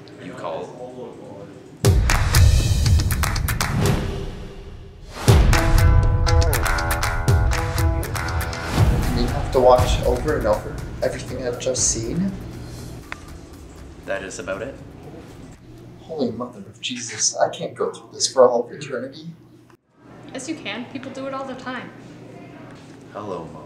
You call. You have to watch over and over everything I've just seen? That is about it. Holy Mother of Jesus, I can't go through this for all of eternity. Yes, you can. People do it all the time. Hello, Mom.